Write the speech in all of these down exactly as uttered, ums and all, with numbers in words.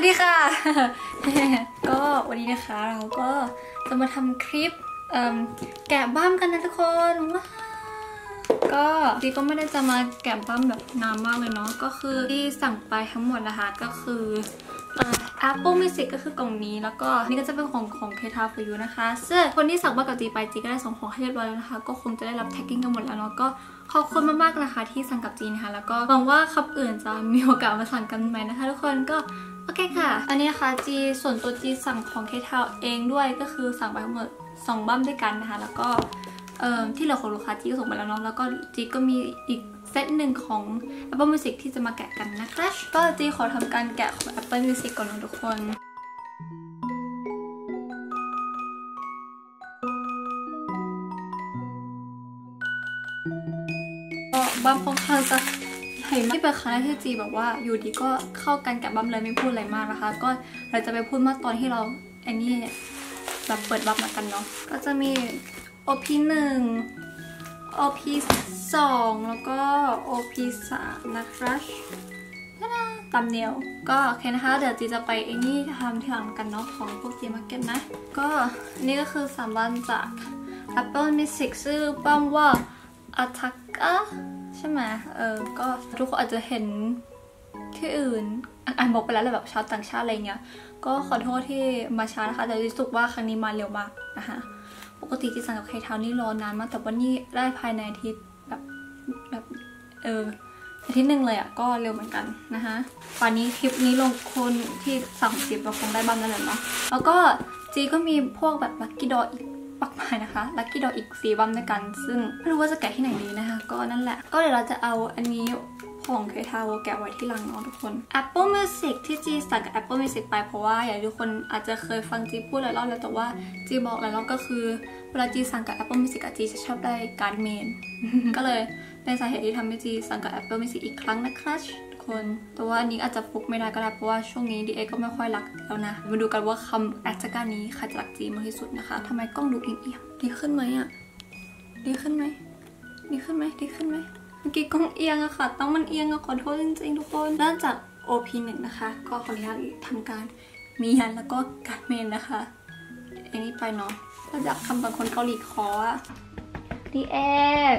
ดีค่ะ ก็วันนี้นะคะเราก็จะมาทำคลิปแกะบั้มกันนะทุกคนว้าก็จีก็ไม่ได้จะมาแกะบั้มแบบนานมากเลยเนาะก็คือที่สั่งไปทั้งหมดนะคะก็คือ Apple Music ก็คือกล่องนี้แล้วก็นี่ก็จะเป็นของของ K-Tao for You นะคะซึ่งคนที่สั่งบั้มกับจีไปจีก็ได้ส่งของให้เรียบร้อยแล้วนะคะก็คงจะได้รับแท็กกิ้งกันหมดแล้วเนาะก็ขอบคุณมากๆนะคะที่สั่งกับจีนะคะแล้วก็หวังว่าคำอื่นจะมีโอกาสมาสั่งกันใหม่นะคะทุกคนก็โอเคค่ะอันนี้นะคะจีส่วนตัวจีสั่งของ K-Tao เองด้วยก็คือสั่งไปทั้งหมดสองบั้มด้วยกันนะคะแล้วก็เอ่อที่เหลือของลูกค้าจีก็ส่งไปแล้วเนาะแล้วก็จีก็มีอีกเซตหนึ่งของ Apple Music ที่จะมาแกะกันนะคะก็จีขอทำการแกะของ Apple Music ก่อนนะทุกคนก็บั้มค่อนข้างจะใหญ่มากที่เป็นครั้งแรกที่จีแบบว่าอยู่ดีก็เข้ากันแกะบั้มเลยไม่พูดอะไรมากนะคะก็เราจะไปพูดมากตอนที่เราอันนี้แบบเปิดบั้มมากันเนาะก็จะมี โอ พี หนึ่ง โอ พี สอง แล้วก็ โอ พี สาม นะคะตามเนียวก็โอเคนะคะเดี๋ยวจีจะไปไอ้นี่ทำที่หลังกันเนาะของพวกจีมาร์เก็ตนะก็นี่ก็คือสามบั้มจาก Apple Music ชื่อบั้มว่า Ataka ใช่ไหมเออก็ทุกคนอาจจะเห็นที่อื่นอ่านบอกไปแล้วเลยแบบชาวต่างชาติอะไรเงี้ยก็ขอโทษที่มาช้านะคะแต่รู้สึกว่าครั้งนี้มาเร็วมากนะคะปกติที่สั่งกับ K-Tao นี่รอนานมากแต่วันนี้ได้ภายในอาทิตย์แบบแบบเอออาทิตย์หนึ่งเลยอ่ะก็เร็วเหมือนกันนะคะป่านนี้คลิปนี้ลงคนที่สั่งจีบเราคงได้บ้างนั่นแหละเนาะแล้วก็จีก็มีพวกแบบลัคกี้ดออีกปักมายนะคะลัคกี้ดออีกสี่บั้มด้วยกันซึ่งไม่รู้ว่าจะแกะที่ไหนดีนะคะก็นั่นแหละก็เดี๋ยวเราจะเอาอันนี้ของ K-Tao แกะไว้ที่หลังเนาะทุกคน Apple Music ที่จีสั่งกับ Apple Music ไปเพราะว่าอย่างทุกคนอาจจะเคยฟังจีพูดหลายรอบแล้วแต่ว่าจีบอกหลายรอบก็คือเวลาจีสั่งกับ Apple Music จีจะชอบได้การ์ดเมน ก็เลยเป็นสาเหตุที่ทำให้จีสั่งกับ Apple Music อีกครั้งนะคะทุกคนแต่ว่านี้อาจจะฟุกไม่ได้ก็ได้เพราะว่าช่วงนี้ดีเอก็ไม่ค่อยรักแล้วนะมาดูกันว่าคำแอดจากการนี้ใครจะรักจีมากที่สุดนะคะทำไมกล้องดูเอียงๆดีขึ้นไหมอะดีขึ้นไหมดีขึ้นไหมดีขึ้นไหมเมื่อกี้กล้องเอียงอะค่ะต้องมันเอียงอะขอโทษจริงๆทุกคนเริ่มจาก โอ พี หนึ่ง นะคะก็ขออนุญาตทำการมียันแล้วก็การเมนนะคะอันนี้ไปเนาะถ้าจากคำบางคนเกาหลีขออะดีเอ็ก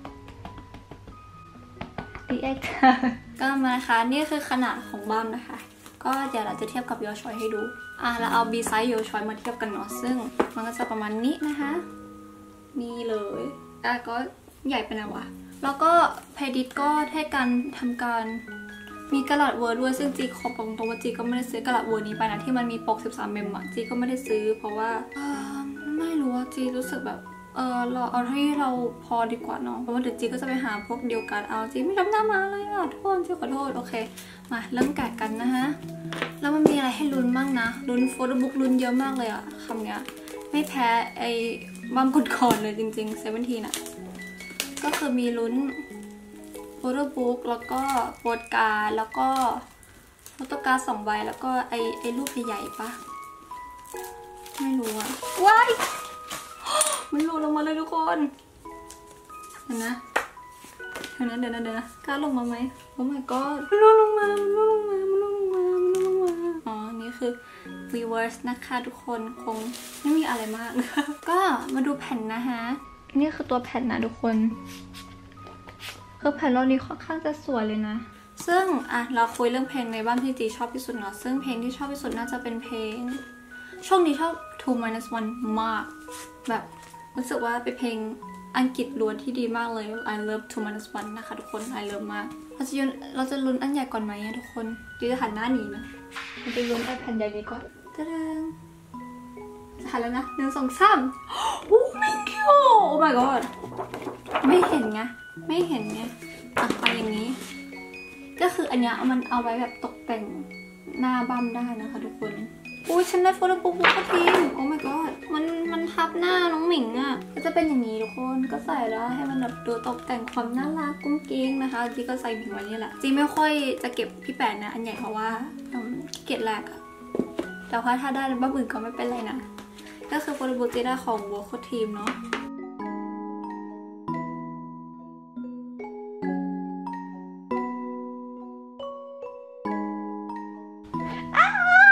ดีเอ็กก็มานะคะนี่คือขนาดของบั้มนะคะก็เดี๋ยวเราจะเทียบกับโยชอยให้ดูอ่ะเราเอาบีไซส์โยชอยมาเทียบกันเนาะซึ่งมันก็จะประมาณนี้นะคะนี่เลยอ่ะก็ใหญ่ไปนะวะแล้วก็เพดิตก็ให้การทำการมีกระดาษเวิร์ดด้วยซึ่งจีขอบอกตรงว่าจีก็ไม่ได้ซื้อกระดาษเวิร์ดนี้ไปนะที่มันมีปกสิบสามเมมอะจีก็ไม่ได้ซื้อเพราะว่าไม่รู้ว่าจีรู้สึกแบบเออเราเอาที่เราพอดีกว่าเนาะเพราะว่าเดี๋ยวจีก็จะไปหาพวกเดียวกันเอาจีไม่ทำหน้ามาเลยอะทุกคนจีขอโทษโอเคมาเริ่มแกะกันนะคะแล้วมันมีอะไรให้ลุ้นบ้างนะลุ้นโฟโต้บุ๊กลุ้นเยอะมากเลยอะคำเนี้ยไม่แพ้ไอ้บั้มก่อนๆเลยจริงๆเซเว่นทีน่ะก็คือมีลุ้นโฟโต้บุ๊กแล้วก็โปสการ์ดแล้วก็โฟโต้การ์ดสองใบแล้วก็ไอไอรูปใหญ่ๆปะไม่รู้อะว้ายมันหล่นลงมาเลยทุกคนเห็นนะเห็นนะเดี๋ยวนะเดี๋ยวนะการ์ดลงมาไหมโอ้ my god มันหล่นลงมามันหล่นลงมามันหล่นลงมามันหล่นลงมาอ๋อนี่คือ reverse นะคะทุกคนคงไม่มีอะไรมากก็มาดูแผ่นนะคะนี่คือตัวแผ่นนะทุกคนคือแผ่นรอบนี้ค่อนข้างจะสวยเลยนะซึ่งอ่ะเราคุยเรื่องเพลงในบ้านที่จีชอบที่สุดเนาะซึ่งเพลงที่ชอบที่สุดน่าจะเป็นเพลงช่วงนี้ชอบ ทู ไมนัส วัน มากแบบรู้สึกว่าเป็นเพลงอังกฤษล้วนที่ดีมากเลย I love ทู ไมนัส วัน นะคะทุกคน I love มากเราจะเราจะลุ้นอันใหญ่ก่อนไหมทุกคนจีจะหันหน้าหนีนะเราจะลุ้นไอ้แผ่นใหญ่นี้ก่อนตะเดิงจะหันแล้วนะหนึ่งสองสามโอ้ไม่เกี่ยวโอ้ my god ไม่เห็นไงไม่เห็นไงอ่ะไปอย่างนี้ก็คืออันเนี้ยมันเอาไว้แบบตกแต่งหน้าบั้มได้นะคะทุกคนอุ้ยฉันได้โฟโต้บุ๊กบุ๊กทีมโอ้ my god มันมันทับหน้าน้องหมิงอ่ะก็จะเป็นอย่างนี้ทุกคนก็ใส่แล้วให้มันแบบดูตกแต่งความน่ารักกุ้งกิ้งนะคะจีก็ใส่บิงไว้นี่แหละจีไม่ค่อยจะเก็บพี่แปดนะอันใหญ่เพราะว่าขี้เกียจแลกอะแต่ว่าถ้าได้บ้าอื่นก็ไม่เป็นไรนะก็คือโฟโต้บุ๊กจีได้ของวอลคทีมเนาะอ้า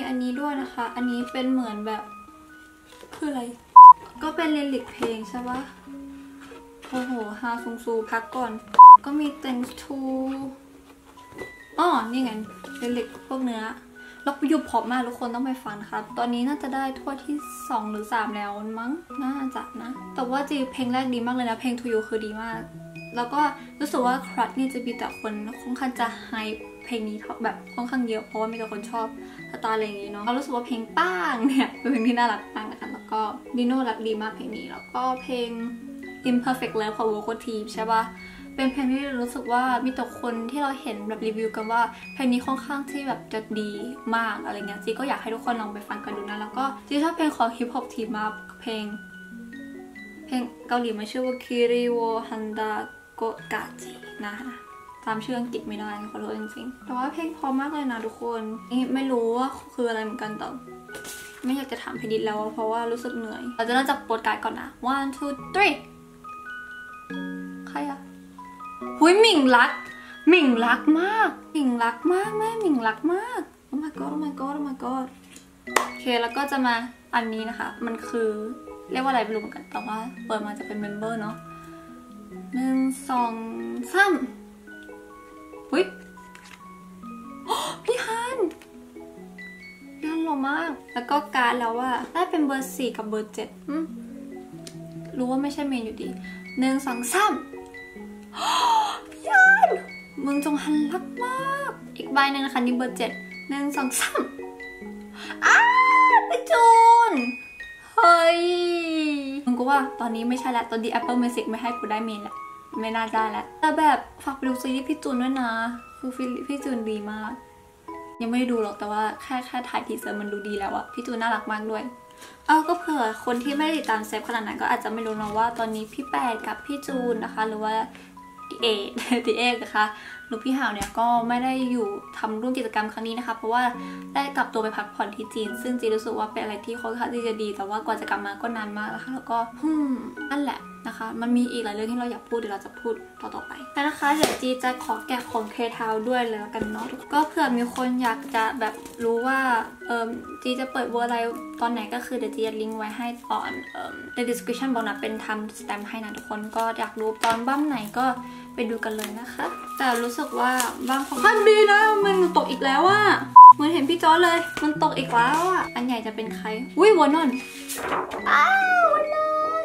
อันนี้ด้วยนะคะอันนี้เป็นเหมือนแบบคืออะไรก็เป็นลิลิกเพลงใช่ปะโอ้โหฮาซุงซูพักก่อนก็มี thanks to อ๋อนี่ไงลิลิกพวกเนื้อล็อกไปยุบพอมมากทุกคนต้องไปฟังครับตอนนี้น่าจะได้ทั่วที่สองหรือสามแล้วมั้งน่าจะนะแต่ว่าจีเพลงแรกดีมากเลยนะเพลง to you คือดีมากแล้วก็รู้สึกว่าครัชนี่จะมีแต่คนค่อนข้างจะไฮเพลงนี้แบบค่อนข้างเยอะเพราะว่ามีแต่คนชอบสไตล์อะไรอย่างนี้เนาะเรารู้สึกว่าเพลงป้างเนี่ยเป็นเพลงที่น่ารักมากนะคะแล้วก็ดิโน่รักดีมากเพลงนี้แล้วก็เพลง imperfect love ของ Vocal Team ใช่ปะเป็นเพลงที่รู้สึกว่ามีแต่คนที่เราเห็นแบบรีวิวกันว่าเพลงนี้ค่อนข้างที่แบบจะดีมากอะไรเงี้ยจีก็อยากให้ทุกคนลองไปฟังกันดูนะแล้วก็จีชอบเพลงของ Hip Hop Team มากเพลงเพลงเกาหลีมันชื่อว่า Kiri wo Handa Go Gaji นะคะตามชื่ออังกฤษไม่ได้ขอโทษจริงๆแต่ว่าเพลงพอมากเลยนะทุกคนนี่ไม่รู้ว่าคืออะไรเหมือนกันแต่ไม่อยากจะถามเพดิตแล้วเพราะว่ารู้สึกเหนื่อยเราจะเริ่มจากโปรดการ์ดก่อนนะ one two three ใครอะหุยหมิ่งรักหมิ่งรักมากหมิ่งรักมากแม่หมิ่งรักมาก oh my god oh my god oh my god โอเคแล้วก็จะมาอันนี้นะคะมันคือเรียกว่าอะไรไม่รู้เหมือนกันแต่ว่าเปิดมาจะเป็นเมมเบอร์เนาะหนึ่งสองสามหุยพี่ฮันพี่ฮันหล่อมากแล้วก็การ์ดแล้วว่าได้เป็นเบอร์สี่กับเบอร์เจ็ดรู้ว่าไม่ใช่เมนอยู่ดีหนึ่งสองสามพี่ฮันมึงจงฮันรักมากอีกใบหนึ่งนะคะนี่เบอร์เจ็ดหนึ่งสองสามอ้าไปจูนเฮ้ยมึงก็ว่าตอนนี้ไม่ใช่แล้วตอนดี Apple Music ไม่ให้กูได้เมนแล้วไม่น่าได้แล้วแต่แบบฝากไปดูซีรีส์พี่จูนด้วยนะคือพี่จูนดีมากยังไม่ได้ดูหรอกแต่ว่าแค่แค่ถ่ายทีเซอร์มันดูดีแล้วอะพี่จูนน่ารักมากด้วยเออก็เผื่อคนที่ไม่ได้ติดตามเซฟขนาดนั้นก็อาจจะไม่รู้นะว่าตอนนี้พี่แปดกับพี่จูนนะคะหรือว่าดีเอดีเอนะคะหรือพี่หาวเนี่ยก็ไม่ได้อยู่ทำร่วมกิจกรรมครั้งนี้นะคะเพราะว่าได้กลับตัวไปพักผ่อนที่จีนซึ่งจีนรู้สึกว่าเป็นอะไรที่ค่อนข้างที่จะดีแต่ว่ากว่าจะกลับมาก็นานมากนะคะแล้วก็ฮึมนั่นแหละนะคะมันมีอีกหลายเรื่องที่เราอยากพูดเดี๋ยวเราจะพูดต่อๆไปแต่นะคะเดี๋ยวจีจะขอแกะของเคทาวด้วยเลยกันเนาะก็เผื่อมีคนอยากจะแบบรู้ว่าเออจีจะเปิดเวอร์อะไรตอนไหนก็คือเดี๋ยวจีจะลิงก์ไว้ให้ตอนเอ่อใน description บอกนะเป็นทำสแตมป์ให้นะทุกคนก็อยากรู้ตอนบั้มไหนก็ไปดูกันเลยนะคะแต่รู้สึกว่าบางคนดีนะมันตกอีกแล้วอะเหมือนเห็นพี่จอเลยมันตกอีกแล้วอะอันใหญ่จะเป็นใครอุ้ยวอนนอ้าววอนน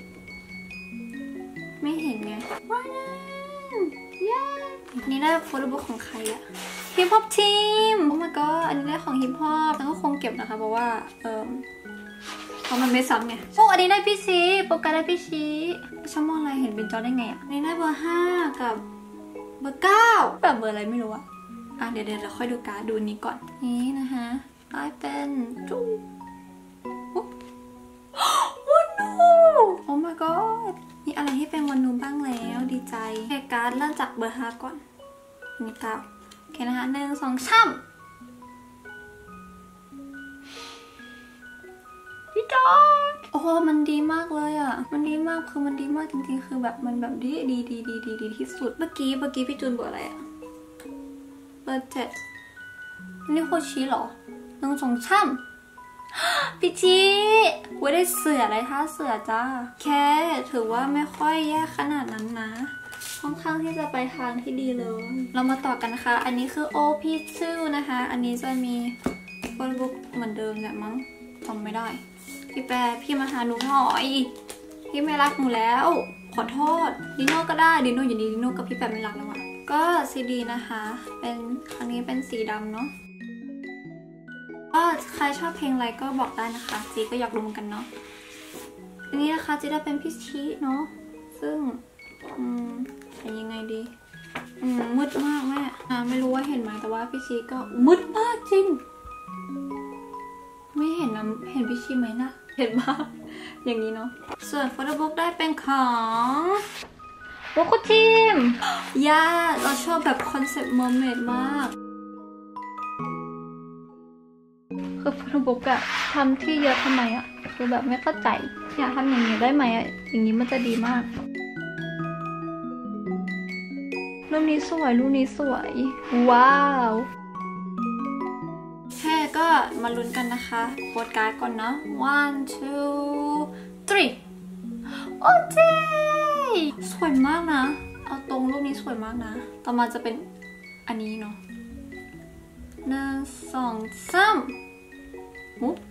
ไม่เห็นไงวอนนเย้นี่ได้โฟโต้บุ๊กของใครอะฮิปฮอปทีมโอ้ my god อันนี้ได้ของฮิปฮอปแล้วก็คงเก็บนะคะเพราะว่าเออเพราะมันไม่ซ้ำไงโอ้อันนี้ได้พี่ชีโปรแกรมได้พี่ชีช่องมองอะไรเห็นเป็นจอได้ไงอะอันนี้ได้เบอร์ห้ากับเบอร์เก้าแบบเบอร์อะไรไม่รู้อะอ่ะเดี๋ยวเดี๋ยวเราค่อยดูการ์ดดูนี้ก่อนนี่นะคะได้เป็นจุ๊บวันนูโอ้ my god มีอะไรที่เป็นวันนูบ้างแล้วดีใจแกะการ์ดเริ่มจากเบอร์ห้าก่อนนี่เก้าโอเคนะคะหนึ่งสองสามพี่จอร์จโอ้มันดีมากเลยอ่ะมันดีมากคือมันดีมากจริงๆคือแบบมันแบบดีดีดีดีดีดีที่สุดเมื่อกี้เมื่อกี้พี่จูนเบอร์อะไรอ่ะเบอร์เจ็ดนี่โคชิเหรอหนึ่งสองสามพี่ชีว่าได้เสืออะไรท่าเสือจ้าแค่ถือว่าไม่ค่อยแย่ขนาดนั้นนะค่อนข้างที่จะไปทางที่ดีเลยเรามาต่อกันนะคะอันนี้คือ โอ พี ทู นะคะอันนี้จะมีโฟโต้บุ๊กเหมือนเดิมแหละมั้งจำไม่ได้พี่แปรพี่มาหาหนูหน่อยพี่ไม่รักหนูแล้วขอโทษดิโน่ก็ได้ดิโน่อยู่ดีดิโน่กับพี่แปรไม่รักแล้วอะก็ซีดีนะคะเป็นครั้งนี้เป็นสีดำเนาะก็ใครชอบเพลงอะไรก็บอกได้นะคะจีก็อยากรู้เหมือนกันเนาะอันนี้นะคะจีได้เป็นพี่ชีเนาะซึ่งอืมเป็นยังไงดีอืมมืดมากแม่อ่าไม่รู้ว่าเห็นไหมแต่ว่าพี่ชีก็มืดมากจริงไม่เห็นนะเห็นพี่ชีไหมนะเห็นมากอย่างนี้เนาะส่วนโฟโต้บุ๊กได้เป็นของโบโคทีมย่าเราชอบแบบคอนเซ็ปต์เมอร์เมดมากคือโฟโต้บุ๊กอะทำที่เยอะทำไมอะคือแบบไม่เข้าใจอยากทำอย่างนี้ได้ไหมอะอย่างนี้มันจะดีมากรูปนี้สวยรูปนี้สวยว้าวแค่ก็มาลุ้นกันนะคะโค้ดการ์ดก่อนเนาะ one two three โอ้เจ๊สวยมากนะเอาตรงรูปนี้สวยมากนะต่อมาจะเป็นอันนี้เนาะหนึ่งสองสามมุก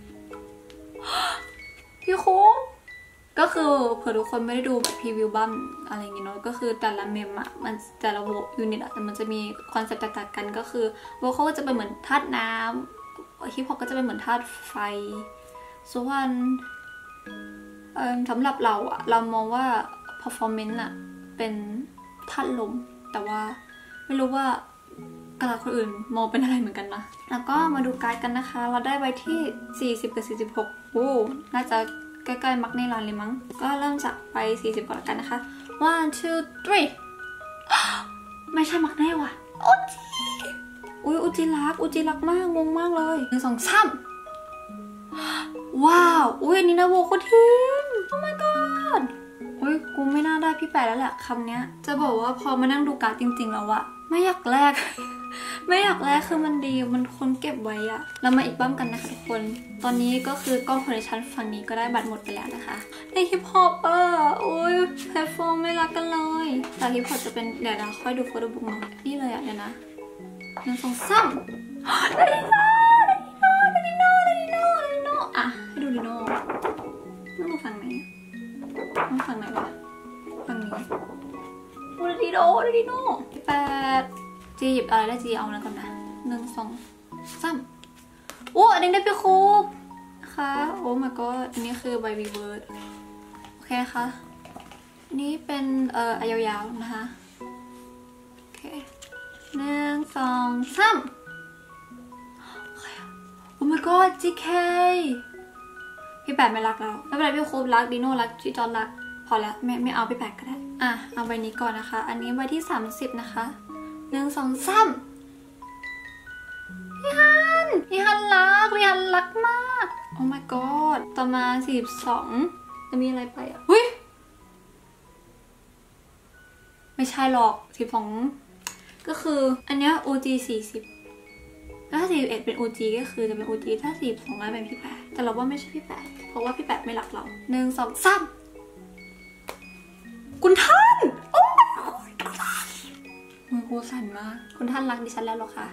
พี่คูก็คือเผื่อทุกคนไม่ได้ดูแบบพรีวิวบัมอะไรอย่างเงี้เนาะก็คือแต่ละเมมอะมันแต่ละยูนิตอะแต่มันจะมีคอนเซ็ปต์แตกต่างกันก็คือโวคอลก็จะเป็นเหมือนธาตุน้ำฮิปฮอปก็จะเป็นเหมือนธาตุไฟส่วนสำหรับเราอะเรามองว่า performance อะเป็นธาตุลมแต่ว่าไม่รู้ว่ากระดาษคนอื่นมองเป็นอะไรเหมือนกันนะแล้วก็มาดูการ์ดกันนะคะเราได้ไว้ที่สี่สิบกับสี่สิบหกโอ้น่าจะใกล้ๆมักในร้านเลยมั้งก็เริ่มจากไปสี่สิบก่อนกันนะคะ one two three ไม่ใช่มักแน่ว่ะอุจิอุ้ยอุจิรักอุจิรักมากงงมากเลยหนึ่งสองสามว้าวอุ้ยอันนี้นะโวโคทิน oh my god อุ้ยกูไม่น่าได้พี่แปดแล้วแหละคำเนี้ยจะบอกว่าพอมานั่งดูการ์ดจริงๆแล้วอะไม่อยากแลก ไม่อยากแลกคือมันดีมันคนเก็บไว้อะเรามาอีกบ้างกันนะคะทุกคนตอนนี้ก็คือกล้องคอนเนคชั่นฝั่งนี้ก็ได้บัตรหมดไปแล้วนะคะในฮิปฮอปอะโอ้ยแพลตฟอร์มไม่รักกันเลยแต่ฮิปฮอปจะเป็นเดี๋ยวนะค่อยดูโฟโต้บุ๊กเนาะนี่เลยอะเดี๋ยวนะหนึ่งสองสามดาดิโน่ดาดิโน่ดาดิโน่ดาดิโน่อะให้ดูดิโน่ต้องดูฝั่งไหนต้องฝั่งไหนวะฝั่งนี้โอ้ดาดิโน่ดาดิโน่แปดจีหยิบอะไรได้จีเอาแล้วก่อนนะหนึ่งสองสามโอ้อันนี้ได้พี่คูบนะคะโอ้ my god อันนี้คือใบวีเวิร์ดโอเคค่ะนี่เป็นเอ่ออายาวๆนะคะโอเคหนึ่งสองสามโอ้ my god จี เค พี่แปดไม่รักแล้วไม่เป็นไรพี่คูบรักดิโน่รักจีจอนรักพอแล้วไม่ไม่เอาพี่แปดก็ได้อ่ะเอาใบนี้ก่อนนะคะอันนี้ใบที่สามสิบนะคะหนึ่งสองสามพี่ฮันพี่ฮันรักพี่ฮันรักมากโอ้ my god ต่อมาสี่สิบสองจะมีอะไรไปอ่ะเฮ้ยไม่ใช่หรอกสิบสองก็คืออันเนี้ย โอ จี สี่สิบแล้วถ้าสี่สิบเอ็ดเป็น โอ จี ก็คือจะเป็น โอ จี ถ้าสี่สิบสองเป็นพี่แปดแต่เราว่าไม่ใช่พี่แปดเพราะว่าพี่แปดไม่รักเราหนึ่งสองสามคุณท่านโอ้ my godมือกูสั่นมากคุณท่านรักดิฉันแล้วหรอคะ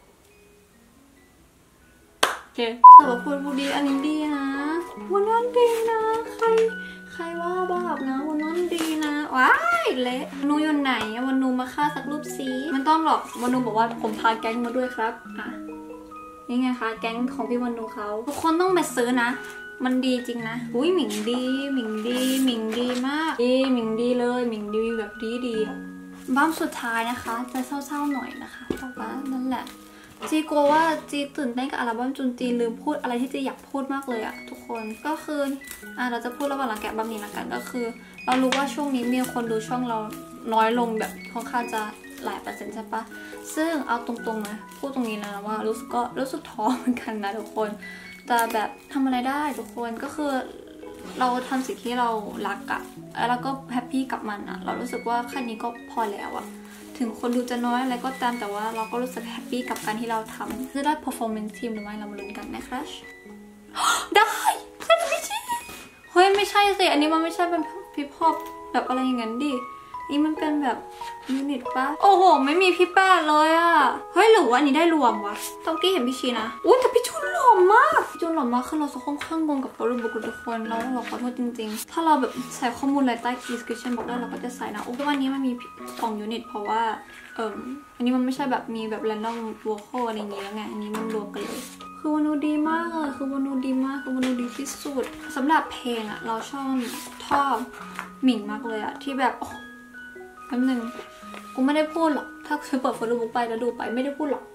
โอเคแต่ว่าพูดพูดดีอันนี้ดีนะวันนั้นดีนะใครใครว่าบาปนะวันนั้นดีนะว้ายเละนูอยู่ไหนวันนูมาฆ่าสักรูปซีมันต้องหรอกวันนูบอกว่าผมพาแก๊งมาด้วยครับอ่ะนี่ไงคะแก๊งของพี่วันนูเขาทุกคนต้องไปซื้อนะมันดีจริงนะอุ้ยหมิงดีหมิงดีหมิงดีมากดีหมิงดีเลยหมิงดีแบบดีดีบ้ามสุดท้ายนะคะจะเศร้าๆหน่อยนะคะแต่ว่านั่นแหละจีกลัวว่าจีตื่นเต้นกับอัลบั้มจุนจีลืมพูดอะไรที่จีอยากพูดมากเลยอะทุกคนก็คืออ่ะเราจะพูดระหว่างหลังแกะบัมนี้ละกันก็คือเรารู้ว่าช่วงนี้มีคนดูช่องเราน้อยลงแบบค่อนข้างจะหลายเปอร์เซ็นต์ใช่ปะซึ่งเอาตรงๆนะพูดตรงนี้นะว่ารู้สึกก็รู้สึกท้อเหมือนกันนะทุกคนแต่แบบทำอะไรได้ทุกคนก็คือเราทำสิ่งที่เรารักอะแล้วก็แฮปปี้กับมันอะเรารู้สึกว่าแค่นี้ก็พอแล้วอะถึงคนดูจะน้อยอะไรก็ตามแต่ว่าเราก็รู้สึกแฮปปี้กับการที่เราทำจะได้ performance team หรือไม่เรามาลุ้นกันนะครับได้แค่นี้จริงเฮ้ยไม่ใช่สิอันนี้มันไม่ใช่เป็นฮิปฮอปแบบอะไรอย่างนั้นดินี่มันเป็นแบบยูนิตปะโอ้โหไม่มีพี่แป้เลยอะเฮ้ยหรือว่าอันนี้ได้รวมวะตองกี้เห็นพี่ชีนะอุ้ยแต่พี่จุนหล่อมากพี่จุนหล่อมากคือเราจะค่อนข้างงงกับโปรบุกทุกคนแล้วเราขอโทษจริงๆถ้าเราแบบใส่ข้อมูลอะไรใต้ description บอกได้เราก็จะใส่นะโอ้วันนี้มันมีสองยูนิตเพราะว่าเอ่ออันนี้มันไม่ใช่แบบมีแบบ random vocal อะไรอย่างงี้แล้วไงอันนี้มันรวมกันเลยคือวันนูดีมากเลยคือวันนูดีมากคือวันนูดีที่สุดสำหรับเพลงอะเราชอบชอบหมิ่งมากเลยอะที่แบบแป๊บนึงกูไม่ได้พูดหรอกถ้าเคยเปิดโฟโต้บุ๊กไปแล้วดูไปไม่ได้พูดหรอก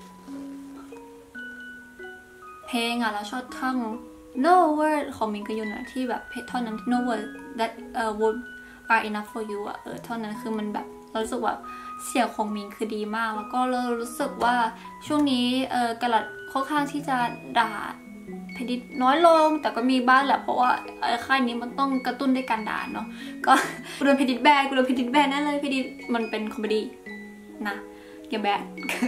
เพลงอะเราชอบท่อน no word ของมินกยุนอะที่แบบเพลงท่อนนั้น no word that uh, word are enough for you อะเออท่อนนั้นคือมันแบบเรารู้สึกว่าเสียงของมินคือดีมากแล้วก็เรารู้สึกว่าช่วงนี้เออกระลัดค่อนข้างที่จะด่าเพดิตน้อยลงแต่ก็มีบ้างแหละเพราะว่าค่ายนี้มันต้องกระตุ้นด้วยการด่าเนาะก็กูโดนเพดิตแบนกูโดนเพดิตแบนนั่นเลยเพดิตมันเป็นคอมเมดี้นะอย่าแบน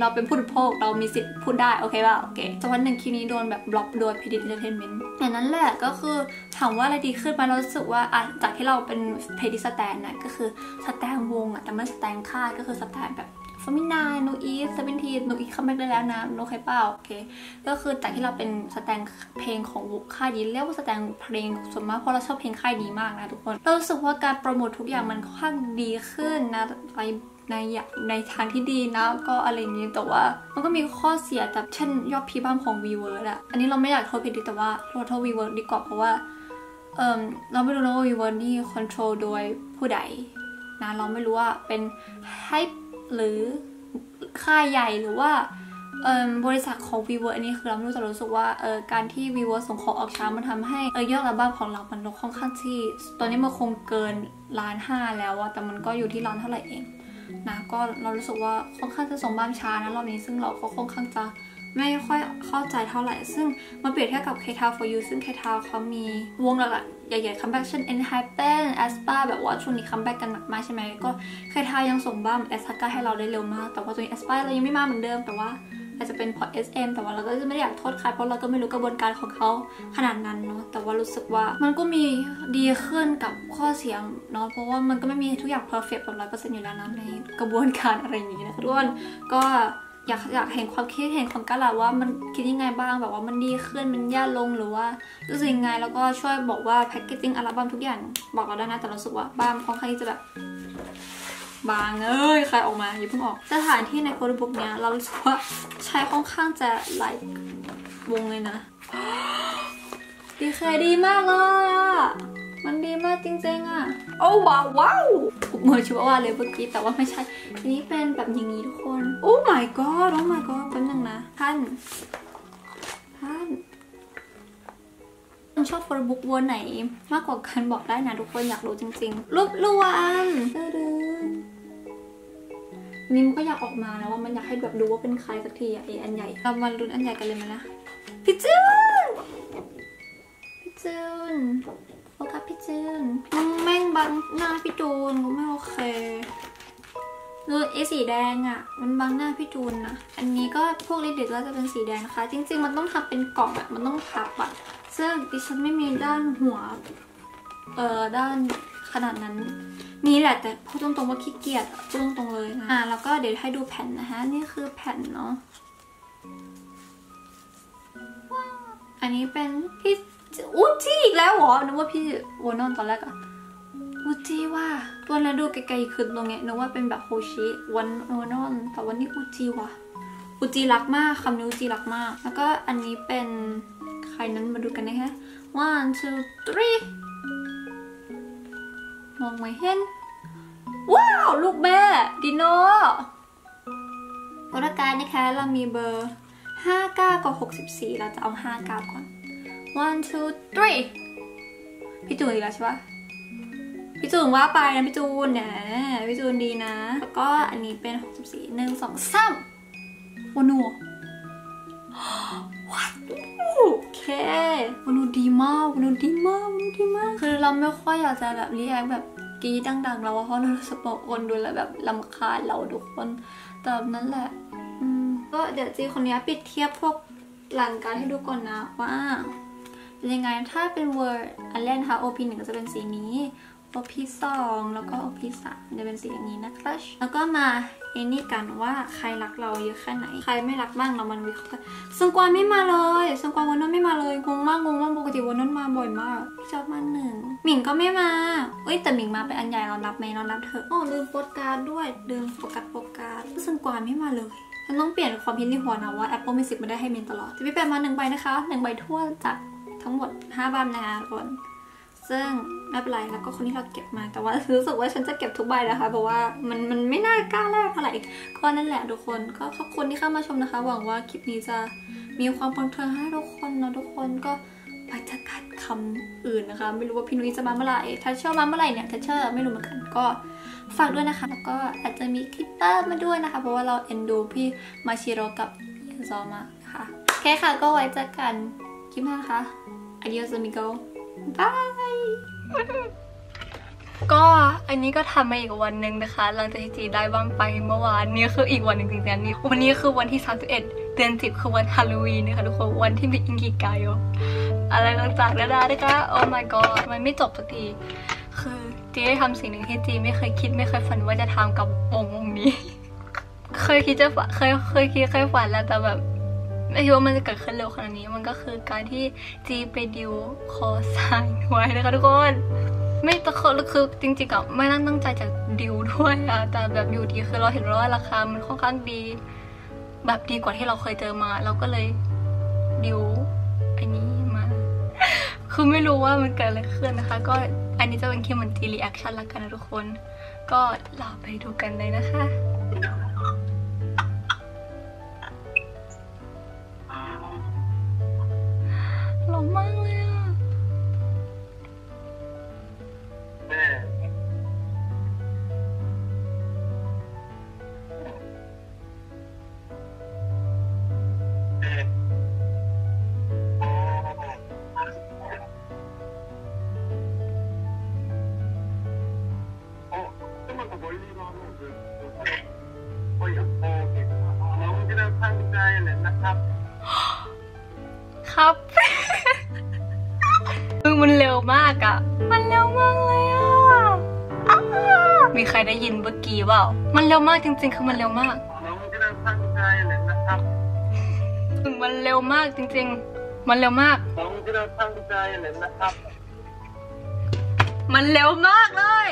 เราเป็นผู้บริโภคเรามีสิทธิ์พูดได้โอเคป่ะโอเคแต่วันหนึ่งคลิปนี้โดนแบบบล็อกโดย พี ดี Entertainment อย่างนั้นแหละก็คือถามว่าอะไรดีขึ้นมาเรารู้สึกว่าอ่ะจากที่เราเป็นเพจสแตนน่ะก็คือสแตนวงอ่ะแต่ไม่สแตนค่ายก็คือสแตนแบบฟอร์มินาโนอีฟเซเวนทีโนอีฟคัมแบ็กได้แล้วนะโนเคเปล่าโอเคก็คือจากที่เราเป็นสแตนเพลงของค่ายดีเรียกว่าสแตนเพลงส่วนมากเพราะเราชอบเพลงค่ายดีมากนะทุกคนเรารู้สึกว่าการโปรโมททุกอย่างมันค่อนข้างดีขึ้นนะไปในในทางที่ดีนะก็อะไรอย่างนี้แต่ว่ามันก็มีข้อเสียแบบเช่นยอดพีบ้ามของ Weverse อะอันนี้เราไม่อยากโทษเพจแต่ว่าเราโทษ Weverse ดีกว่าเพราะว่าเออเราไม่รู้นะว่า Weverse นี่คอนโทรลโดยผู้ใดนะเราไม่รู้ว่าเป็นให้หรือค่ายใหญ่หรือว่าบริษัทของ Weverse อันนี้คือเราไม่รู้แต่รู้สึกว่าการที่ Weverse ส่งของออกช้ามันทำให้ยอดอัลบั้มของเรามันลดค่อนข้างที่ตอนนี้มันคงเกินล้านห้าแล้วอะแต่มันก็อยู่ที่ล้านเท่าไหร่เองนะก็เรารู้สึกว่าค่อนข้างจะส่งบ้านช้านะรอบนี้ซึ่งเราก็ค่อนข้างจะไม่ค่อยเข้าใจเท่าไหร่ซึ่งมาเปรียบเทียบกับ K-Town for You ซึ่ง K-Town เขามีวงหลักๆใหญ่ๆคัมแบ็กเช่น Enhypen aespa แบบว่าช่วงนี้คัมแบ็กกันหนักมากใช่ไหมก็ K-Town ยังส่งบ้าน aespa ให้เราได้เร็วมากแต่ว่าตัวนี้ aespa เรายังไม่มาเหมือนเดิมแต่ว่าอาจจะเป็นพอ เอส เอ็ม แต่ว่าเราก็ไม่ได้อยากโทษใครเพราะเราก็ไม่รู้กระบวนการของเขาขนาดนั้นเนาะแต่ว่ารู้สึกว่ามันก็มีดีขึ้นกับข้อเสียเนาะเพราะว่ามันก็ไม่มีทุกอย่างเพอร์เฟกต์แบบร้อยเปอร์เซ็นต์อยู่แล้วนะในกระบวนการอะไรอย่างนี้นะคะทุกคนก็อยากอยากเห็นความคิดเห็นของกาลาว่ามันคิดยังไงบ้างแบบว่ามันดีขึ้นมันแย่ลงหรือว่ารู้สึกยังไงแล้วก็ช่วยบอกว่าแพ็กเกจจิ้งอัลบั้มทุกอย่างบอกเราได้นะแต่รู้สึกว่าบ้ามค่อนข้างที่จะแบบบางเอ้ยใครออกมาอย่าเพิ่งออกสถานที่ในโฟโต้บุ๊กเนี้ยเรารู้สึกว่าใช้ค่อนข้างจะไลค์วงเลยนะดีเคยดีมากเลยอ่ะมันดีมากจริงๆอ่ะโอ้ว้าวว้าวเหมือนชิวว่าเลยเมื่อกี้แต่ว่าไม่ใช่ทีนี้เป็นแบบอย่างนี้ทุกคนโอ้ my god โอ้ my god แป๊บนึงนะท่านท่านชอบโฟโต้บุ๊กวนไหนมากกว่ากันบอกได้นะทุกคนอยากรู้จริงๆรูปรวมนี่มันก็อยากออกมาแล้วว่ามันอยากให้แบบดูว่าเป็นใครสักทีอะไออันใหญ่เรามาลุ้นอันใหญ่กันเลยมั้ยนะพี่จูนพี่จูนโฟกัสพี่จูนมันแม่งบังหน้าพี่จูนก็ไม่โอเคคือไอสีแดงอะมันบังหน้าพี่จูนนะอันนี้ก็พวกลิปสติกก็จะเป็นสีแดงนะคะจริงๆมันต้องทำเป็นกล่องอะมันต้องพับอะซึ่งดิฉันไม่มีด้านหัวเอ่อด้านขนาดนั้นนี่แหละแต่พูดตรงๆว่าขี้เกียจพูดตรงๆเลยนะอ่ะแล้วก็เดี๋ยวให้ดูแผ่นนะคะนี่คือแผ่นเนาะอันนี้เป็นพี่อูจี้อีกแล้วเหรอนึกว่าพี่โวนอนตอนแรกอะอูจี้ว่าตัวนั้นดูไกลๆขึ้นตรงเนี้ยนึกว่าเป็นแบบโฮชิวันโวนอนแต่วันนี้อูจี้ว่ะอูจี้รักมากคำนี้อูจี้รักมากแล้วก็อันนี้เป็นใครนั้นมาดูกันนะคะ one two threeมองไม่เห็นว้าวลูกแม่ดิโน่วรรณการนะคะเรามีเบอร์ห้าเก้ากับหกสิบสี่เราจะเอาห้าเก้าก่อน one two three พี่จูนอีกแล้วใช่ปะพี่จูนว่าไปนะพี่จูนเนี่ยพี่จูนดีนะแล้วก็อันนี้เป็นหกสิบสี่หนึ่งสองสามวนูว้าวโอเควนูดีมากวนูดีมากวนูดีมากคือเราไม่ค่อยอยากจะแบบรีแอคแบบกีดังๆเราเพราะเรารู้สึกว่าคนดูแล้วแบบรำคาญเราทุกคนแต่นั่นแหละอืมก็เดี๋ยวจีคนนี้ปิดเทียบพวกหลังการให้ดูก่อนนะว่าเป็นยังไงถ้าเป็น Word อันแรกนะคะ โอ พี หนึ่งก็จะเป็นสีนี้ โอ พี สองแล้วก็ โอ พี สามจะเป็นสีอย่างนี้นะคะแล้วก็มาเอ็นนี่กันว่าใครรักเราเยอะแค่ไหนใครไม่รักบ้างเรามันวิเคราะห์กันซังกวานไม่มาเลยซังกวานวันนั้นไม่มาเลยงงมากงงมากปกติวันนั้นมาบ่อยมากพี่ชอบมาหนึ่งหมิงก็ไม่มาเอ้ยแต่หมิงมาเป็นอันใหญ่เรานับไหมเรานับเถอะอ๋อลืมโปสการ์ดด้วยลืมโฟกัสโปสการ์ดซังกวานไม่มาเลยฉันต้องเปลี่ยนความคิดในหัวนะว่า Apple Music ไม่ได้ให้เมนตลอดจะพี่แปลมาหนึ่งใบนะคะหนึ่งใบทั่วจากทั้งหมดห้าใบนะคะทุกคนซึ่งไม่เป็นไรแล้วก็คนที่เราเก็บมาแต่ว่ารู้สึกว่าฉันจะเก็บทุกใบนะคะเพราะว่ามันมันไม่น่ากล้าแลกเท่าไหร่ก็นั่นแหละทุกคนก็ขอบคุณที่เข้ามาชมนะคะหวังว่าคลิปนี้จะมีความบันเทิงให้ทุกคนนะทุกคนก็ไปจะกัดคำอื่นนะคะไม่รู้ว่าพี่นุ้ยจะมาเมื่อไหร่ถ้าเชื่อมาเมื่อไหร่เนี่ยถ้าเชื่อไม่รู้เหมือนกันก็ฝากด้วยนะคะแล้วก็อาจจะมีคลิปเตอร์มาด้วยนะคะเพราะว่าเราเอ็นดูพี่มาชิโร่กับยาซอมาค่ะโอเคค่ะก็ไว้เจอกันคลิปหน้านะคะ Adios amigo Bye ก็อันนี้ก็ทำมาอีกวันหนึ่งนะคะหลังจากที่จีได้บ้านไปเมื่อวานนี้คืออีกวันหนึ่งจริงๆนี่วันนี้คือวันที่สามสิบเอ็ดเดือนสิบคือวันฮาโลวีนนะคะทุกคนวันที่มีอิงกิกายโยอะไรต่างๆนานานะคะโอ้ my god มันไม่จบสักทีคือจีได้ทำสิ่งหนึ่งที่จีไม่เคยคิดไม่เคยฝันว่าจะทำกับวงวงนี้เคยคิดจะฝันเคยเคยคิดเคยฝันแล้วแต่แบบไม่คิดว่ามันจะเกิดขึ้นเร็วขนาดนี้มันก็คือการที่จีไปดิวคอไซน์ไว้นะคะทุกคนไม่ตะคือคือจริงๆอะไม่ตั้งตั้งใจจะดิวด้วยอะแต่แบบอยู่ดีคือเราเห็นว่าราคามันค่อนข้างดีแบบดีกว่าที่เราเคยเจอมาเราก็เลยดิวอันนี้มาคือไม่รู้ว่ามันเกิดอะไรขึ้นนะคะก็อันนี้จะเป็นคลิปเหมือนจีรีแอคชั่นละกันนะทุกคนก็เราไปดูกันเลยนะคะหล่อมากเลยอะครับมึงมันเร็วมากอะมันเร็วมากเลยอะมีใครได้ยินเมื่อกี้เปล่ามันเร็วมากจริงๆคือมันเร็วมากถึงมันเร็วมากจริงๆมันเร็วมากมันเร็วมากเลย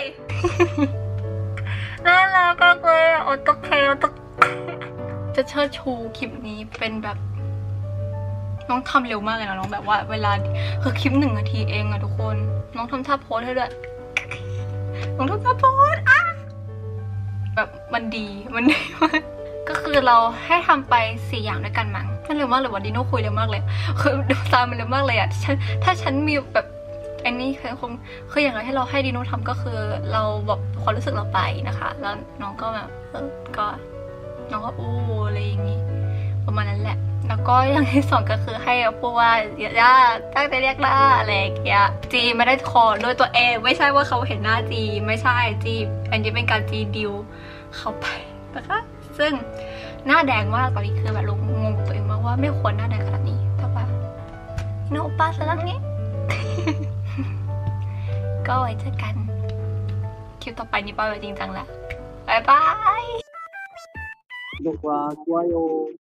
น่ารักมากเลยโอตเคโอตจะเชิดชูคลิปนี้เป็นแบบน้องทำเร็วมากเลยนะน้องแบบว่าเวลาคือคลิปหนึ่งนาทีเองอะทุกคนน้องทำท่าโพสให้ด้วยน้องทำท่าโพสอะแบบมันดีมันดีมากก็คือเราให้ทำไปสี่อย่างด้วยกันมั้งมันเร็วมากเลยวันดีโน่คุยเร็วมากเลยคือดูตามมันเร็วมากเลยอะฉันถ้าฉันมีแบบอันนี้คือคงคืออย่างไรให้เราให้ดีโน่ทำก็คือเราแบบความรู้สึกเราไปนะคะแล้วน้องก็แบบเออก็น้องก็อู้อะไรอย่างงี้ประมาณนั้นแหละแล้วก็อย่างที่สองก็คือให้พูดว่าย่าตั้งใจเรียกด้าอะไรอย่างเงี้ยจีไม่ได้คอด้วยตัวเองไม่ใช่ว่าเขาเห็นหน้าจีไม่ใช่จีอันนี้เป็นการจีดิวเขาไปนะคะซึ่งหน้าแดงมากตอนนี้คือแบบงงตัวเองมากว่าไม่ควรหน้าแดงขนาดนี้แต่ว่าโนป้าซะแล้วนี้ ก็ไว้เจอกันคลิปต่อไปนี้ป้าไปจริงจังแหละบายบาย 구독과 좋아요